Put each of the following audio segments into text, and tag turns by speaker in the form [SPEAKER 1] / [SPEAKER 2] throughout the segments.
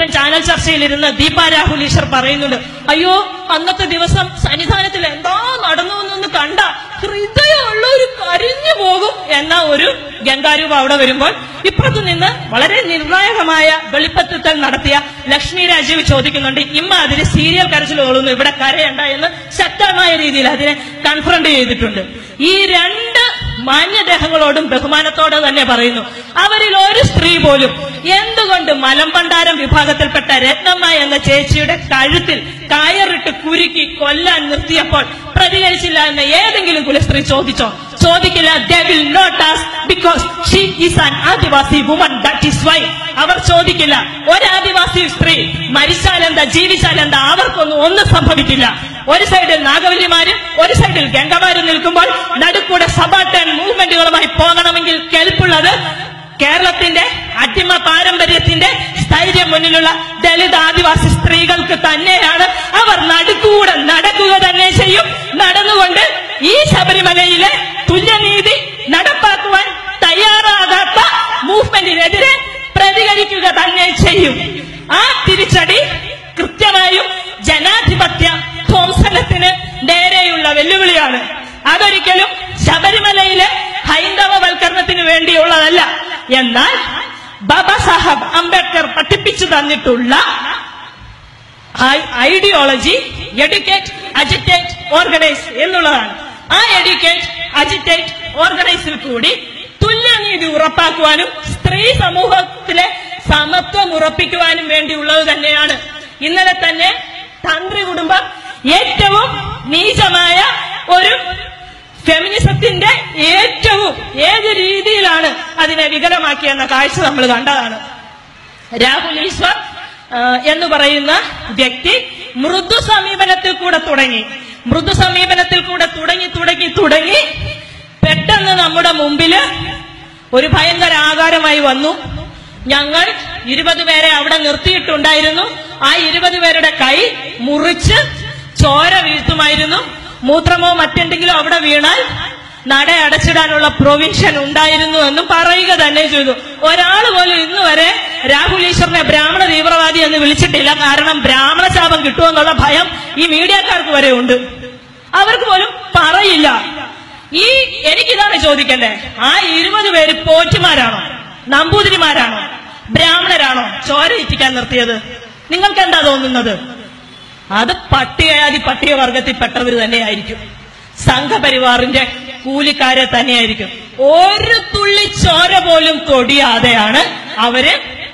[SPEAKER 1] ഒരിക്കൽ ചാനൽ ചർച്ചയിലിരുന്ന് ദീപ രാഹുൽ ഈശ്വർ പറയുന്നുണ്ട്, അയ്യോ അന്നത്തെ ദിവസം സന്നിധാനത്തിൽ എന്താ നടന്നു എന്നൊന്ന് കണ്ട ഹൃദയമുള്ളവർ കരിഞ്ഞു പോകും എന്ന ഒരു ഗംഗാരൂപം അവിടെ വരുമ്പോൾ ഇപ്പുറത്തു നിന്ന് വളരെ നിർണായകമായ വെളിപ്പെടുത്തൽ നടത്തിയ ലക്ഷ്മി രാജീവ് ചോദിക്കുന്നുണ്ട്, ഇമ്മാതിരി സീരിയൽ കരച്ചിലുകളൊന്നും ഇവിടെ കരയണ്ട എന്ന് ശക്തമായ രീതിയിൽ അതിനെ കൺഫ്രണ്ട് ചെയ്തിട്ടുണ്ട്. ഈ രണ്ട് മാന്യദേഹങ്ങളോടും ബഹുമാനത്തോടെ തന്നെ പറയുന്നു, അവരിൽ ഒരു സ്ത്രീ പോലും എന്തുകൊണ്ട് മലമ്പണ്ടാരം വിഭാഗത്തിൽപ്പെട്ട രത്നമ്മ എന്ന ചേച്ചിയുടെ കഴുത്തിൽ കയറിട്ട് കുരുക്കി കൊല്ലാൻ നിർത്തിയപ്പോൾ പ്രതികരിച്ചില്ല എന്ന് ഏതെങ്കിലും കുലസ്ത്രീ ചോദിച്ചോ? ചോദിക്കില്ല. They will not ask because she is an Adivasi woman, that is why. അവർ ചോദിക്കില്ല. ഒരു ആദിവാസി സ്ത്രീ മരിച്ചാലെന്താ ജീവിച്ചാലെന്താ ഒന്നും സംഭവിക്കില്ല. ഒരു സൈഡിൽ നാഗവല്ലിമാരും ഒരു സൈഡിൽ ഗംഗമാരും നിൽക്കുമ്പോൾ നടുക്കൂടെ സബാർട്ടൻ മൂവ്മെന്റുകളുമായി പോകണമെങ്കിൽ കെൽപ്പുള്ളത് കേരളത്തിന്റെ അടിമ പാരമ്പര്യത്തിന്റെ സ്ഥൈര്യം മുന്നിലുള്ള ദളിത് ആദിവാസി സ്ത്രീകൾക്ക് തന്നെയാണ്. അവർ നടുക്കൂടെ നടക്കുക തന്നെ ചെയ്യും. നടന്നുകൊണ്ട് ഈ ശബരിമലയിലെ തുല്യനീതി നടപ്പാക്കുവാൻ തയ്യാറാകാത്ത മൂവ്മെന്റിനെതിരെ പ്രതികരിക്കുക തന്നെ ചെയ്യും. ആ തിരിച്ചടി കൃത്യമായും ജനാധിപത്യ ധ്വംസനത്തിന് നേരെയുള്ള വെല്ലുവിളിയാണ്. അതൊരിക്കലും ശബരിമലയിലെ ഹൈന്ദവവൽക്കരണത്തിന് വേണ്ടിയുള്ളതല്ല. എന്നാൽ ബാബാ സാഹബ് അംബേദ്കർ പഠിപ്പിച്ചു തന്നിട്ടുള്ള ഐഡിയോളജി എഡ്യൂക്കേറ്റ്, അജിറ്റേറ്റ്, ഓർഗനൈസ് എന്നുള്ളതാണ്. ആ എഡ്യൂക്കേറ്റ്, അജിറ്റേറ്റ്, ഓർഗനൈസിൽ കൂടി തുല്യനീതി ഉറപ്പാക്കുവാനും സ്ത്രീ സമൂഹത്തിലെ സമത്വം ഉറപ്പിക്കുവാനും വേണ്ടിയുള്ളത് തന്നെയാണ്. ഇന്നലെ തന്നെ തന്ത്രി കുടുംബം ഏറ്റവും നീചമായ ഒരു ഫെമിനിസത്തിന്റെ ഏത് രീതിയിലാണ് അതിനെ വികലമാക്കിയെന്ന കാഴ്ച നമ്മൾ കണ്ടതാണ്. രാഹുൽ ഈശ്വർ എന്ന് പറയുന്ന വ്യക്തി മൃദു സമീപനത്തിൽ കൂടെ തുടങ്ങി പെട്ടെന്ന് നമ്മുടെ മുമ്പില് ഒരു ഭയങ്കര ആകാരമായി വന്നു. ഞങ്ങൾ 20 പേരെ അവിടെ നിർത്തിയിട്ടുണ്ടായിരുന്നു. ആ 20 പേരുടെ കൈ മുറിച്ച് ചോര വീഴ്ത്തുമായിരുന്നു. മൂത്രമോ മറ്റെന്തെങ്കിലും അവിടെ വീണാൽ നട അടച്ചിടാനുള്ള പ്രൊവിഷൻ ഉണ്ടായിരുന്നു എന്നും പറയുക തന്നെ ചെയ്തു. ഒരാൾ പോലും ഇന്ന് വരെ രാഹുൽ ഈശ്വറിനെ ബ്രാഹ്മണ തീവ്രവാദി എന്ന് വിളിച്ചിട്ടില്ല. കാരണം ബ്രാഹ്മണ ശാപം കിട്ടുമെന്നുള്ള ഭയം ഈ മീഡിയക്കാർക്ക് വരെ ഉണ്ട്. അവർക്ക് പോലും പറയില്ല. എനിക്കിതാണ് ചോദിക്കണ്ടേ, ആ 20 പേര് പോറ്റുമാരാണോ, നമ്പൂതിരിമാരാണോ, ബ്രാഹ്മണരാണോ ചോര ഇറ്റിക്കാൻ നിർത്തിയത്? നിങ്ങൾക്ക് എന്താ തോന്നുന്നത്? അത് പട്ടികവർഗത്തിൽപ്പെട്ടവർ തന്നെയായിരിക്കും. സംഘപരിവാറിന്റെ കൂലിക്കാരെ തന്നെയായിരിക്കും. ഒരു തുള്ളി ചോര പോലും തൊടിയാതെയാണ് അവര്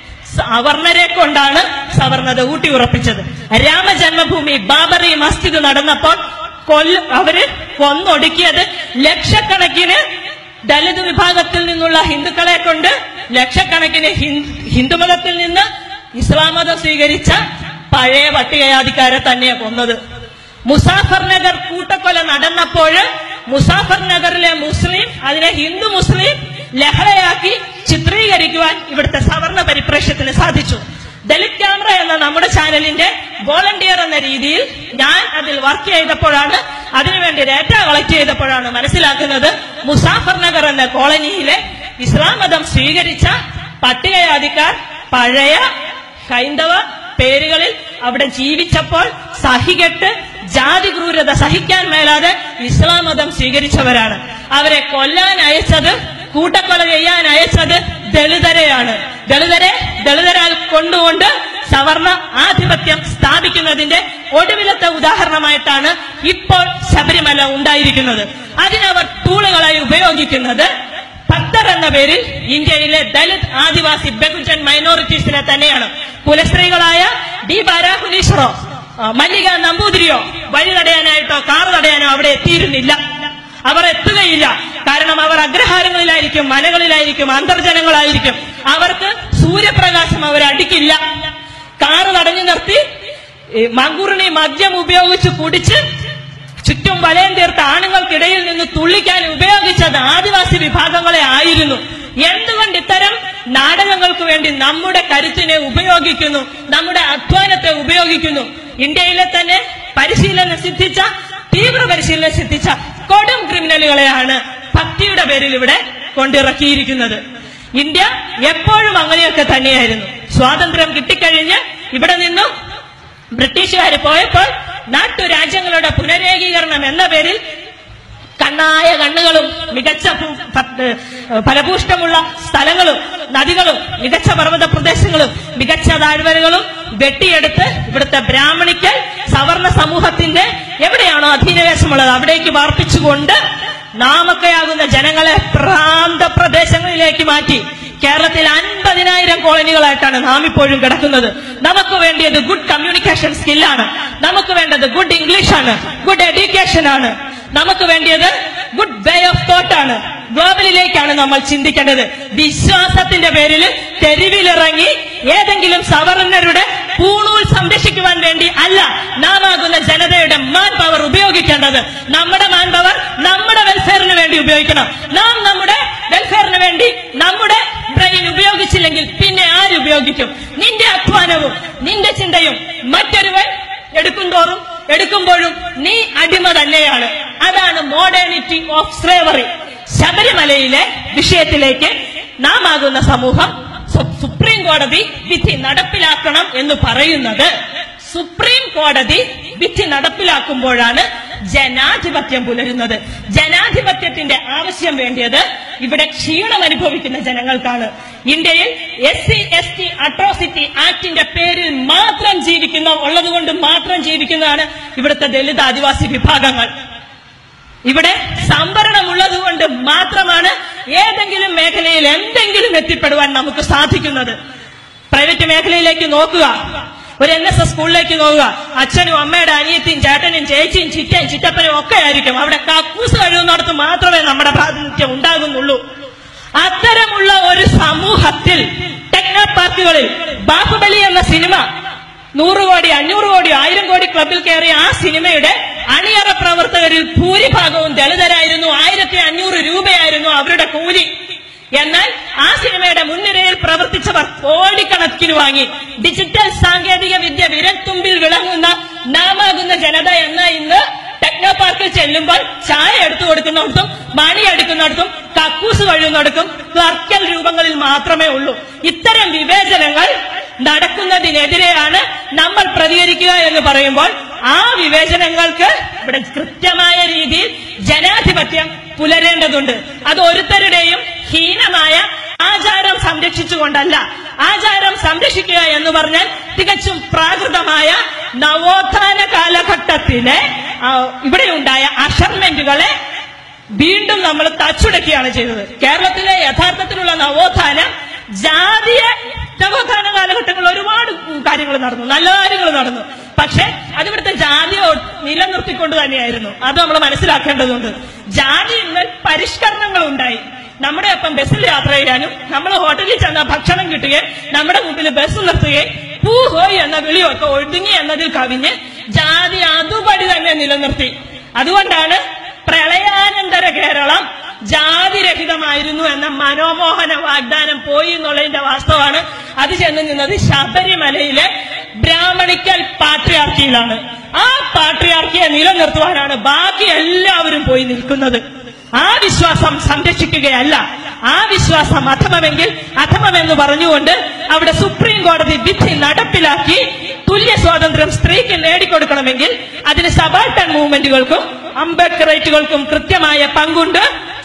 [SPEAKER 1] സവർണരെ കൊണ്ടാണ് സവർണത ഊട്ടി ഉറപ്പിച്ചത്. രാമജന്മഭൂമി ബാബറി മസ്ജിദ് നടന്നപ്പോൾ അവര് കൊന്നൊടുക്കിയത് ലക്ഷക്കണക്കിന് ദളിത് വിഭാഗത്തിൽ നിന്നുള്ള ഹിന്ദുക്കളെ കൊണ്ട്, ലക്ഷക്കണക്കിന് ഹിന്ദുമതത്തിൽ നിന്ന് ഇസ്ലാം മതം സ്വീകരിച്ച പഴയ പട്ടികജാതിക്കാരെ തന്നെയാണ് കൊന്നത്. മുസാഫർ നഗർ കൂട്ടക്കൊല നടന്നപ്പോൾ മുസാഫർ നഗറിലെ മുസ്ലിം അതിനെ ഹിന്ദു മുസ്ലിം ലഹളയാക്കി ചിത്രീകരിക്കുവാൻ ഇവിടുത്തെ സവർണ പരിപ്രേക്ഷ്യത്തിന് സാധിച്ചു. ദലിത് ക്യാമറ എന്ന നമ്മുടെ ചാനലിന്റെ വോളണ്ടിയർ എന്ന രീതിയിൽ ഞാൻ അതിൽ വർക്ക് ചെയ്തപ്പോഴാണ്, അതിനുവേണ്ടി ഡേറ്റ കളക്ട് ചെയ്തപ്പോഴാണ് മനസ്സിലാക്കുന്നത് മുസാഫർ നഗർ എന്ന കോളനിയിലെ ഇസ്ലാം മതം സ്വീകരിച്ച പട്ടികജാതിക്കാർ പഴയ ഹൈന്ദവ പേരുകളിൽ അവിടെ ജീവിച്ചപ്പോൾ സഹികെട്ട് ജാതി ക്രൂരത സഹിക്കാൻ മേലാതെ ഇസ്ലാം മതം സ്വീകരിച്ചവരാണ്. അവരെ കൊല്ലാൻ അയച്ചത്, കൂട്ടക്കൊല ചെയ്യാൻ അയച്ചത് ദളിതരെയാണ്. ദളിതരാൽ കൊണ്ടുകൊണ്ട് സവർണ ആധിപത്യം സ്ഥാപിക്കുന്നതിന്റെ ഒടുവിലത്തെ ഉദാഹരണമായിട്ടാണ് ഇപ്പോൾ ശബരിമല ഉണ്ടായിരിക്കുന്നത്. അതിനവർ ടൂളുകളായി ഉപയോഗിക്കുന്നത് ഭക്തർ എന്ന പേരിൽ ഇന്ത്യയിലെ ദളിത് ആദിവാസി ബഹുജൻ മൈനോറിറ്റീസിനെ തന്നെയാണ്. കുലസ്ത്രീകളായ ദീപ രാഹുൽ ഈശ്വറോ മല്ലിക നമ്പൂതിരിയോ വഴി തടയാനായിട്ടോ കാർ തടയാനോ അവിടെ എത്തിയിരുന്നില്ല. അവർ എത്തുകയില്ല. കാരണം അവർ അഗ്രഹാരങ്ങളിലായിരിക്കും, മനകളിലായിരിക്കും, അന്തർജനങ്ങളായിരിക്കും. അവർക്ക് സൂര്യപ്രകാശം അവരടിക്കില്ല. കാറ് തടഞ്ഞു നിർത്തി മങ്കുറിണി മദ്യം ഉപയോഗിച്ച് കുടിച്ച് ചുറ്റും വലയം തീർത്ത ആണുങ്ങൾക്കിടയിൽ നിന്ന് തുള്ളിക്കാൻ ഉപയോഗിച്ചത് ആദിവാസി വിഭാഗങ്ങളെ ആയിരുന്നു. എന്തുകൊണ്ട് ഇത്തരം നാടകങ്ങൾക്ക് വേണ്ടി നമ്മുടെ കരുത്തിനെ ഉപയോഗിക്കുന്നു, നമ്മുടെ അധ്വാനത്തെ ഉപയോഗിക്കുന്നു? ഇന്ത്യയിലെ തന്നെ തീവ്ര പരിശീലനം സിദ്ധിച്ച കൊടും ക്രിമിനലുകളെയാണ് ഭക്തിയുടെ പേരിൽ ഇവിടെ കൊണ്ടിറക്കിയിരിക്കുന്നത്. ഇന്ത്യ എപ്പോഴും അങ്ങനെയൊക്കെ തന്നെയായിരുന്നു. സ്വാതന്ത്ര്യം കിട്ടിക്കഴിഞ്ഞ് ഇവിടെ നിന്നും ബ്രിട്ടീഷുകാർ പോയപ്പോൾ നാട്ടുരാജ്യങ്ങളുടെ പുനരേകീകരണം എന്ന പേരിൽ കണ്ണായ കണ്ണുകളും മികച്ച ഫലഭൂഷ്ടമുള്ള സ്ഥലങ്ങളും നദികളും മികച്ച പർവ്വത പ്രദേശങ്ങളും മികച്ച താഴ്വരകളും വെട്ടിയെടുത്ത് ഇവിടുത്തെ ബ്രാഹ്മണിക്കൽ സവർണ സമൂഹത്തിന്റെ എവിടെയാണോ അധീനവേശമുള്ളത് അവിടേക്ക് വാർപ്പിച്ചുകൊണ്ട് നാമക്കയാകുന്ന ജനങ്ങളെ പ്രാന്ത പ്രദേശങ്ങളിലേക്ക് മാറ്റി. കേരളത്തിൽ 50,000 കോളനികളായിട്ടാണ് നാം ഇപ്പോഴും കിടക്കുന്നത്. നമുക്ക് വേണ്ടിയത് ഗുഡ് കമ്മ്യൂണിക്കേഷൻ സ്കില്ലാണ്, നമുക്ക് വേണ്ടത് ഗുഡ് ഇംഗ്ലീഷാണ്, ഗുഡ് എഡ്യൂക്കേഷൻ ആണ്, നമുക്ക് വേണ്ടിയത് ഗുഡ് വേ ഓഫ് തോട്ട് ആണ്. ഗ്ലോബലിലേക്കാണ് നമ്മൾ ചിന്തിക്കേണ്ടത്. വിശ്വാസത്തിന്റെ പേരിൽ തെരുവിലിറങ്ങി ഏതെങ്കിലും സവർണരുടെ പൂണൂൽ സംരക്ഷിക്കുവാൻ വേണ്ടി അല്ല നാം ആകുന്ന ജനതയുടെ മാൻ പവർ ഉപയോഗിക്കേണ്ടത്. നമ്മുടെ മാൻ പവർ നമ്മുടെ വെൽഫെയറിന് വേണ്ടി ഉപയോഗിക്കണം. നാം നമ്മുടെ വെൽഫെയറിന് വേണ്ടി നമ്മുടെ ബ്രെയിൻ ഉപയോഗിച്ചില്ലെങ്കിൽ പിന്നെ ആരുപയോഗിക്കും? നിന്റെ അധ്വാനവും നിന്റെ ചിന്തയും മറ്റൊരുവൻ എടുക്കുമ്പോഴും നീ അടിമ തന്നെയാണ്. അതാണ് മോഡേണിറ്റി ഓഫ് സ്ലേവറി. ശബരിമലയിലെ വിഷയത്തിലേക്ക് നാം ആകുന്ന സമൂഹം സുപ്രീം കോടതി വിധി നടപ്പിലാക്കണം എന്ന് പറയുന്നത് സുപ്രീം കോടതി വിധി നടപ്പിലാക്കുമ്പോഴാണ് ജനാധിപത്യം പുലരുന്നത്. ജനാധിപത്യത്തിന്റെ ആവശ്യം വേണ്ടിയത് ഇവിടെ ക്ഷീണം അനുഭവിക്കുന്ന ജനങ്ങൾക്കാണ്. ഇന്ത്യയിൽ SC/ST അട്രോസിറ്റി ആക്ടിന്റെ പേരിൽ മാത്രം ഉള്ളതുകൊണ്ട് മാത്രം ജീവിക്കുന്നതാണ് ഇവിടുത്തെ ദളിത് ആദിവാസി വിഭാഗങ്ങൾ. ഇവിടെ സംവരണമുള്ളത് കൊണ്ട് മാത്രമാണ് ഏതെങ്കിലും മേഖലയിൽ എന്തെങ്കിലും എത്തിപ്പെടുവാൻ നമുക്ക് സാധിക്കുന്നത്. പ്രൈവറ്റ് മേഖലയിലേക്ക് നോക്കുക, ഒരു NSS സ്കൂളിലേക്ക് നോക്കുക, അച്ഛനും അമ്മയുടെ അനിയത്തിയും ചേട്ടനും ചേച്ചിയും ചിറ്റയും ചിറ്റപ്പനും ഒക്കെ ആയിരിക്കും. അവിടെ കക്കൂസ് കഴിയുന്നിടത്ത് മാത്രമേ നമ്മുടെ പ്രാതിനിധ്യം ഉണ്ടാകുന്നുള്ളൂ. അത്തരമുള്ള ഒരു സമൂഹത്തിൽ ടെക്നോ പാർക്കുകളിൽ ബാഹുബലി എന്ന സിനിമ 100 കോടി 500 കോടി 1000 കോടി ക്ലബിൽ കയറിയ ആ സിനിമയുടെ അണിയറ പ്രവർത്തകരിൽ ഭൂരിഭാഗവും ദളിതരായിരുന്നു. 1500 രൂപയായിരുന്നു അവരുടെ കൂലി. എന്നാൽ ആ സിനിമയുടെ മുൻനിരയിൽ പ്രവർത്തിച്ചവർ കോടിക്കണക്കിന് വാങ്ങി. ഡിജിറ്റൽ സാങ്കേതിക വിദ്യ വിരൽത്തുമ്പിൽ വിളങ്ങുന്ന നാമാകുന്ന ജനത എന്ന ഇന്ന് ടെക്നോ പാർക്കിൽ ചെല്ലുമ്പോൾ ചായ എടുത്തു കൊടുക്കുന്നിടത്തും മണി എടുക്കുന്നിടത്തും കക്കൂസ് കഴിയുന്നിടത്തും ക്ലർക്കൽ രൂപങ്ങളിൽ മാത്രമേ ഉള്ളൂ. ഇത്തരം വിവേചനങ്ങൾ നടക്കുന്നതിനെതിരെയാണ് നമ്മൾ പ്രതികരിക്കുക എന്ന് പറയുമ്പോൾ ആ വിവേചനങ്ങൾക്ക് ഇവിടെ കൃത്യമായ രീതിയിൽ ജനാധിപത്യം പുലരേണ്ടതുണ്ട്. അത് ഒരുത്തരുടെയും ഹീനമായ ആചാരം സംരക്ഷിച്ചുകൊണ്ടല്ല. ആചാരം സംരക്ഷിക്കുക എന്ന് പറഞ്ഞാൽ തികച്ചും പ്രാകൃതമായ നവോത്ഥാന കാലഘട്ടത്തിലെ ഇവിടെയുണ്ടായ അഷർമെന്റുകളെ വീണ്ടും നമ്മൾ തച്ചുടക്കുകയാണ് ചെയ്തത്. കേരളത്തിലെ യഥാർത്ഥത്തിലുള്ള നവോത്ഥാനം നവോത്ഥാന കാലഘട്ടങ്ങളിൽ ഒരുപാട് കാര്യങ്ങൾ നടന്നു, നല്ല കാര്യങ്ങൾ നടന്നു. പക്ഷെ അതിവിടുത്തെ ജാതിയെ നിലനിർത്തിക്കൊണ്ട് തന്നെയായിരുന്നു. അത് നമ്മൾ മനസ്സിലാക്കേണ്ടതുണ്ട്. ജാതി ഇന്നൽ പരിഷ്കരണങ്ങൾ ഉണ്ടായി. നമ്മുടെ ഒപ്പം ബസ്സിൽ യാത്ര ചെയ്യാനും നമ്മൾ ഹോട്ടലിൽ ചെന്ന ഭക്ഷണം കിട്ടുകയും നമ്മുടെ മുമ്പിൽ ബസ് നിർത്തുകയും പൂഹോയ് എന്ന വിളിയൊക്കെ ഒടുങ്ങി എന്നതിൽ കവിഞ്ഞ് ജാതി അതുപടി തന്നെ നിലനിർത്തി. അതുകൊണ്ടാണ് പ്രളയാനന്തര കേരളം ജാതിരഹിതമായിരുന്നു എന്ന മനോമോഹന വാഗ്ദാനം പോയി എന്നുള്ളതിന്റെ വാസ്തവമാണ്. അത് ചെന്ന് നിന്നത് ശബരിമലയിലെ ബ്രാഹ്മണിക്കൽ പാട്രിയാർക്കിയിലാണ്. ആ പാട്രിയാർക്കിയെ നിലനിർത്തുവാനാണ് ബാക്കി എല്ലാവരും പോയി നിൽക്കുന്നത്. ആ വിശ്വാസം സംരക്ഷിക്കുകയല്ല. ആ വിശ്വാസം അധമമെങ്കിൽ അധമമെന്ന് പറഞ്ഞുകൊണ്ട് അവിടെ സുപ്രീം കോടതി വിധി നടപ്പിലാക്കി തുല്യ സ്വാതന്ത്ര്യം സ്ത്രീക്ക് നേടിക്കൊടുക്കണമെങ്കിൽ അതിന് സബാൾട്ടൺ മൂവ്മെന്റുകൾക്കും അംബേദ്കറൈറ്റുകൾക്കും കൃത്യമായ പങ്കുണ്ട്.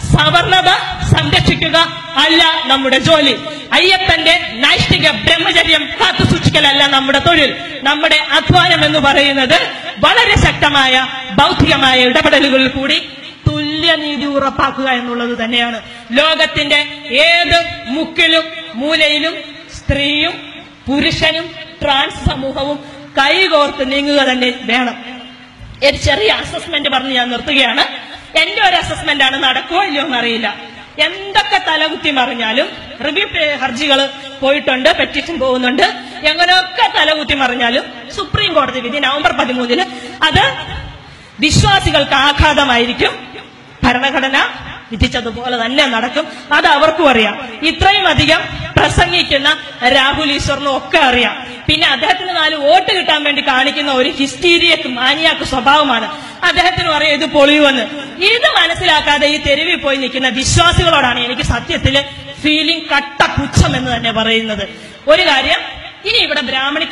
[SPEAKER 1] സവർണത സംരക്ഷിക്കുക അല്ല നമ്മുടെ ജോലി. അയ്യപ്പന്റെ നൈഷ്ഠിക ബ്രഹ്മചര്യം കാത്തുസൂക്ഷിക്കലല്ല നമ്മുടെ തൊഴിൽ. നമ്മുടെ അധ്വാനം എന്ന് പറയുന്നത് വളരെ ശക്തമായ ബൗദ്ധികമായ ഇടപെടലുകളിൽ കൂടി തുല്യനീതി ഉറപ്പാക്കുക എന്നുള്ളത് തന്നെയാണ്. ലോകത്തിന്റെ ഏത് മുക്കിലും മൂലയിലും സ്ത്രീയും പുരുഷനും ട്രാൻസ് സമൂഹവും കൈകോർത്ത് നീങ്ങുക തന്നെ വേണം. ഒരു ചെറിയ അസസ്മെന്റ് പറഞ്ഞ് ഞാൻ നിർത്തുകയാണ്. എന്റെ ഒരു അസസ്മെന്റ് ആണ്, നടക്കുമോ ഇല്ലയോ എന്നറിയില്ല. എന്തൊക്കെ തലകുത്തി മറിഞ്ഞാലും റിവ്യൂ ഹർജികൾ പോയിട്ടുണ്ട്, പെറ്റീഷൻ പോകുന്നുണ്ട്, എങ്ങനെയൊക്കെ തലകുത്തി മറിഞ്ഞാലും സുപ്രീം കോടതി വിധി നവംബർ 13 അത് വിശ്വാസികൾക്ക് ആഘാതമായിരിക്കും. ഭരണഘടന വിധിച്ചതുപോലെ തന്നെ നടക്കും. അത് അവർക്കും അറിയാം. ഇത്രയും അധികം പ്രസംഗിക്കുന്ന രാഹുൽ ഈശ്വറിനും ഒക്കെ അറിയാം. പിന്നെ അദ്ദേഹത്തിന് 4 വോട്ട് കിട്ടാൻ വേണ്ടി കാണിക്കുന്ന ഒരു ഹിസ്റ്റീരിയക്ക് മാനിയാക്ക് സ്വഭാവമാണ്. അദ്ദേഹത്തിന് അറിയാം ഇത് പൊളിയുമെന്ന്. ഇത് മനസ്സിലാക്കാതെ ഈ തെരുവിൽ പോയി നിൽക്കുന്ന വിശ്വാസികളോടാണ് എനിക്ക് സത്യത്തില് ഫീലിംഗ് കട്ട പുച്ഛം എന്ന് തന്നെ പറയുന്നത്. ഒരു കാര്യം, ഇനി ഇവിടെ ബ്രാഹ്മണിക്കൽ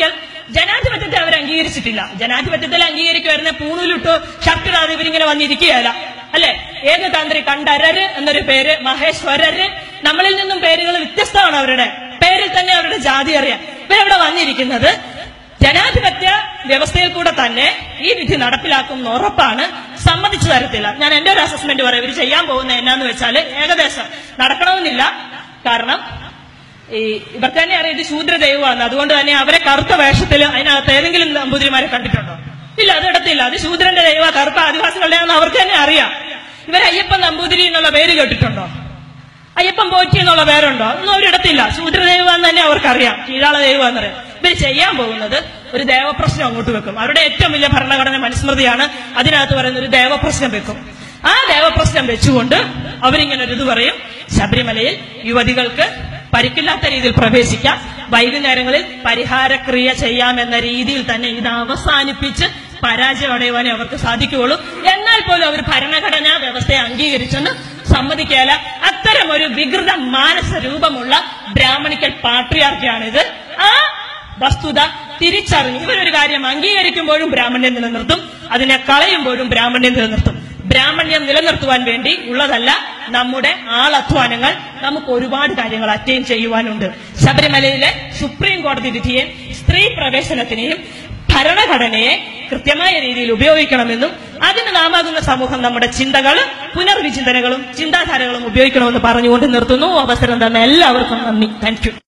[SPEAKER 1] ജനാധിപത്യത്തെ അവർ അംഗീകരിച്ചിട്ടില്ല. ജനാധിപത്യത്തിൽ അംഗീകരിക്കുമായിരുന്നെ പൂണൂലിട്ടോ ഷർട്ടിടാതെ ഇവരിങ്ങനെ വന്നിരിക്കുകയല്ല, അല്ലെ? ഏകതന്ത്രി കണ്ഠരര് എന്നൊരു പേര്, മഹേശ്വരര്, നമ്മളിൽ നിന്നും പേരുകൾ വ്യത്യസ്തമാണ്. അവരുടെ പേരിൽ തന്നെ അവരുടെ ജാതി അറിയാം. ഇവരവിടെ വന്നിരിക്കുന്നത് ജനാധിപത്യ വ്യവസ്ഥയിൽ കൂടെ തന്നെ ഈ വിധി നടപ്പിലാക്കും ഉറപ്പാണ്. സമ്മതിച്ചു തരത്തില്ല. ഞാൻ എന്റെ ഒരു അസസ്മെന്റ് പറയാം. ഇവർ ചെയ്യാൻ പോകുന്ന എന്നാന്ന് വെച്ചാല് ഏകദേശം നടക്കണമെന്നില്ല. കാരണം ഇവർക്ക് തന്നെ അറിയാം ഇത് ശൂദ്ര ദൈവമാണ്. അതുകൊണ്ട് തന്നെ അവരെ കറുത്ത വേഷത്തിൽ അതിനകത്ത് ഏതെങ്കിലും നമ്പൂതിരിമാരെ കണ്ടിട്ടുണ്ടോ? ഇല്ല, അത് ഇടത്തില്ല. അത് ശൂദ്രന്റെ ദൈവ, കറുത്ത ആദിവാസികളുടെ ആണെന്ന് അവർക്ക് തന്നെ അറിയാം. ഇവർ അയ്യപ്പൻ നമ്പൂതിരി എന്നുള്ള പേര് കേട്ടിട്ടുണ്ടോ? അയ്യപ്പൻ പോറ്റി എന്നുള്ള പേരുണ്ടോ? ഒന്നും അവരിടത്തില്ല. ശൂദ്ര ദൈവം തന്നെ അവർക്കറിയാം, കീഴാള ദൈവം എന്നറിയാം. ഇവർ ചെയ്യാൻ പോകുന്നത് ഒരു ദേവപ്രശ്നം അങ്ങോട്ട് വെക്കും. അവരുടെ ഏറ്റവും വലിയ ഭരണഘടന മനുസ്മൃതിയാണ്. അതിനകത്ത് പറയുന്ന ഒരു ദേവപ്രശ്നം വെക്കും. ആ ദേവപ്രശ്നം വെച്ചുകൊണ്ട് അവരിങ്ങനെ ഒരു ഇത് പറയും: ശബരിമലയിൽ യുവതികൾക്ക് പരിക്കില്ലാത്ത രീതിയിൽ പ്രവേശിക്കാം, വൈകുന്നേരങ്ങളിൽ പരിഹാരക്രിയ ചെയ്യാമെന്ന രീതിയിൽ തന്നെ ഇത് അവസാനിപ്പിച്ച് പരാജയം അടയുവാനേ അവർക്ക് സാധിക്കുകയുള്ളൂ. എന്നാൽ പോലും അവർ ഭരണഘടനാ വ്യവസ്ഥയെ അംഗീകരിച്ചെന്ന് സമ്മതിക്കാല. അത്തരം ഒരു വികൃത മാനസ രൂപമുള്ള ബ്രാഹ്മണിക്കൽ പാട്രിയാർക്കിയാണിത്. ആ വസ്തുത തിരിച്ചറിഞ്ഞ് ഇവരൊരു കാര്യം അംഗീകരിക്കുമ്പോഴും ബ്രാഹ്മണ്യം നിലനിർത്തും, അതിനെ കളയുമ്പോഴും ബ്രാഹ്മണ്യം നിലനിർത്തും. ബ്രാഹ്മണ്യം നിലനിർത്തുവാൻ വേണ്ടി ഉള്ളതല്ല നമ്മുടെ ആളധ്വാനങ്ങൾ. നമുക്ക് ഒരുപാട് കാര്യങ്ങൾ അറ്റൈൻ ചെയ്യുവാനുണ്ട്. ശബരിമലയിലെ സുപ്രീം കോടതി വിധിയെ, സ്ത്രീ പ്രവേശനത്തിനെയും ഭരണഘടനയെ കൃത്യമായ രീതിയിൽ ഉപയോഗിക്കണമെന്നും അതിന് നാമാകുന്ന സമൂഹം നമ്മുടെ ചിന്തകളും പുനർവിചിന്തനകളും ചിന്താധാരകളും ഉപയോഗിക്കണമെന്ന് പറഞ്ഞുകൊണ്ട് നിർത്തുന്നു. അവസരം തന്ന എല്ലാവർക്കും നന്ദി. Thank U.